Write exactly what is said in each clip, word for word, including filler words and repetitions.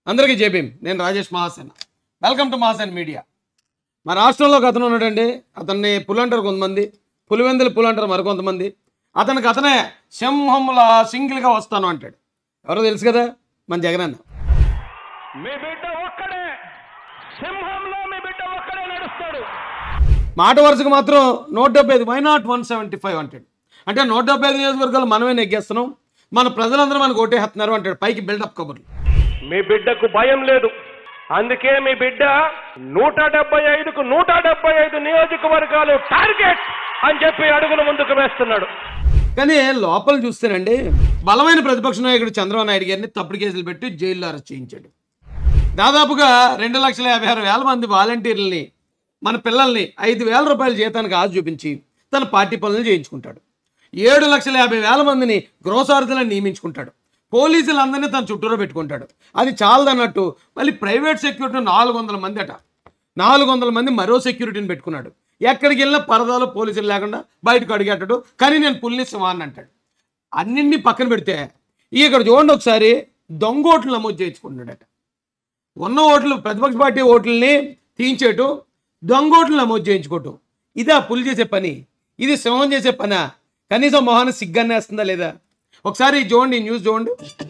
అందరికీ జై భీమ్. నేను Rajesh Mahasena. Welcome to Mahasena media. మా రాష్ట్రంలో ఒక అతను ఉన్నాడండి. అతన్ని పులి అంటారు కొంతమంది, పులివెందులు పులి అంటారు మరికొంతమంది. అతనికి అతనే సింహంలా సింగిల్గా వస్తాను అంటాడు. ఎవరో తెలుసు కదా, మన జగన్ అన్న. మీ బిడ్డ ఒక్కడే సింహంలో, మీ బిడ్డ ఒక్కడే నడుస్తాడు. మాట వరుసకు మాత్రం నూట డెబ్బై ఐదు why not one seventy five అంటాడు. అంటే నూట డెబ్బై ఐదు నియోజకవర్గాలు మనమే నెగ్గేస్తున్నాం, మన ప్రజలందరూ మనకు ఓటేస్తున్నారు అంటాడు. పైకి బిల్డప్ కబుర్లు. మీ బిడ్డకు భయం లేదు, అందుకే మీ బిడ్డ నూట డెబ్బై ఐదుకు నూట డెబ్బై ఐదు నియోజకవర్గాలు టార్గెట్ అని చెప్పి అడుగులు ముందుకు వేస్తున్నాడు. కానీ లోపల చూస్తేనండి, బలమైన ప్రతిపక్ష నాయకుడు చంద్రబాబు నాయుడు గారిని తప్పుడు కేసులు పెట్టి జైల్లో అరెస్ట్ చేయించాడు. దాదాపుగా రెండు లక్షల యాభై ఆరు వేల మంది వాలంటీర్లని, మన పిల్లల్ని ఐదు వేల రూపాయల జీతానికి ఆశ చూపించి తన పార్టీ పనులు చేయించుకుంటాడు. ఏడు లక్షల యాభై వేల మందిని గృహసారథులను నియమించుకుంటాడు. పోలీసులందరినీ తన చుట్టూలో పెట్టుకుంటాడు. అది చాలదన్నట్టు మళ్ళీ ప్రైవేట్ సెక్యూరిటీ నాలుగు వందల మంది అట, నాలుగు వందల మంది మరో సెక్యూరిటీని పెట్టుకున్నాడు. ఎక్కడికి వెళ్ళినా పరదాలో పోలీసులు లేకుండా బయటకు అడిగేటాడు. కానీ నేను పులిని సింహాన్ని అంటాడు. అన్నింటినీ పక్కన పెడితే ఇక్కడ చూడండి ఒకసారి, దొంగ ఓట్లు నమోదు చేయించుకుంటున్నాడట. ఉన్న ఓట్లు, ప్రతిపక్ష పార్టీ ఓట్లని తీయించేటు దొంగ ఓట్లు నమోదు చేయించుకోవటం. ఇదా పులి చేసే పని? ఇది సింహం చేసే పనా? కనీసం మొహాన్ని సిగ్గన్నేస్తుందా లేదా? ఒకసారి చూడండి, న్యూస్ చూడండి.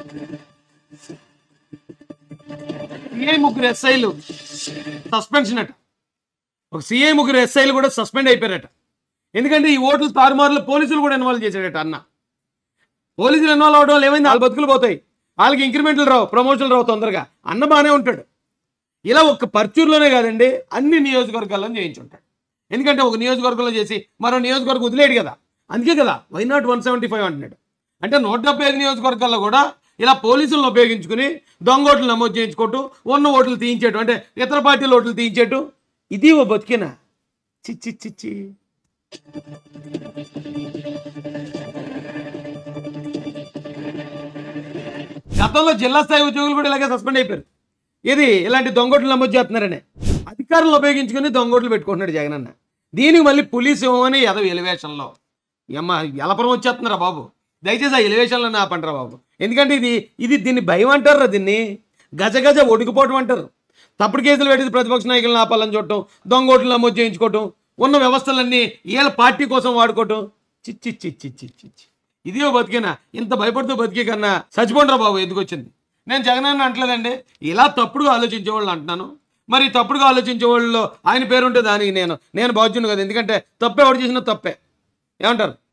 సిఐ ముగ్గురు ఎస్ఐలు సస్పెన్షన్ అట. ఒక సిఐ ముగ్గురు ఎస్ఐలు కూడా సస్పెండ్ అయిపోయారట. ఎందుకంటే ఈ ఓట్లు తారుమారులో పోలీసులు కూడా ఇన్వాల్వ్ చేశాడట అన్న. పోలీసులు ఇన్వాల్వ్ అవడం వల్ల ఏమైంది? వాళ్ళ బతుకులు పోతాయి, వాళ్ళకి ఇంక్రిమెంట్లు రావు, ప్రమోషన్లు రావు తొందరగా. అన్న బాగానే ఉంటాడు. ఇలా ఒక్క పర్చూరులోనే కాదండి, అన్ని నియోజకవర్గాల్లో చేయించుంటాడు. ఎందుకంటే ఒక నియోజకవర్గంలో చేసి మరో నియోజకవర్గం వదిలేడు కదా. అందుకే కదా why not one seventy five అంటున్నాడు. అంటే నూట డెబ్బై ఐదు నియోజకవర్గాల్లో కూడా ఇలా పోలీసులను ఉపయోగించుకుని దొంగ ఓట్లు నమోదు చేయించుకోవటం, ఉన్న ఓట్లు తీయించేయటం, అంటే ఇతర పార్టీల ఓట్లు తీయించేయటం. ఇది ఓ బతికేనా? చిచ్చి చిచ్చి. గతంలో జిల్లా స్థాయి ఉద్యోగులు కూడా ఇలాగే సస్పెండ్ అయిపోయారు. ఇది ఇలాంటి దొంగోట్లు నమోదు చేస్తున్నారనే. అధికారులను ఉపయోగించుకుని దొంగోట్లు పెట్టుకుంటున్నాడు జగన్ అన్న. దీనికి మళ్ళీ పోలీసు అని ఎద ఎలివేషన్లో ఏమ్మ ఎలపురం వచ్చేస్తున్నారా బాబు? దయచేసి ఆ ఎలివేషన్లో నా పంటరా బాబు. ఎందుకంటే ఇది ఇది దీన్ని భయం అంటారా? దీన్ని గజ గజ ఒడికిపోవటం అంటారు. తప్పుడు కేసులు పెట్టి ప్రతిపక్ష నాయకులను ఆపాలని చూడటం, దొంగ ఓట్లు నమోదు చేయించుకోవటం, ఉన్న వ్యవస్థలన్నీ వీళ్ళ పార్టీ కోసం వాడుకోవటం. చిచ్చి చిచ్చి చిచ్చి. ఇదిగో బతికేనా? ఇంత భయపడుతూ బతికే కన్నా చచ్చిపోండిరా బాబు. ఎందుకు వచ్చింది? నేను జగన్ అన్న అంటలేదండి, ఇలా తప్పుడుగా ఆలోచించే వాళ్ళు అంటున్నాను. మరి తప్పుడుగా ఆలోచించే వాళ్ళు ఆయన పేరుంటే దానికి నేను నేను బాధ్యుని కదా. ఎందుకంటే తప్పే ఎవరు చేసినా తప్పే. ఏమంటారు?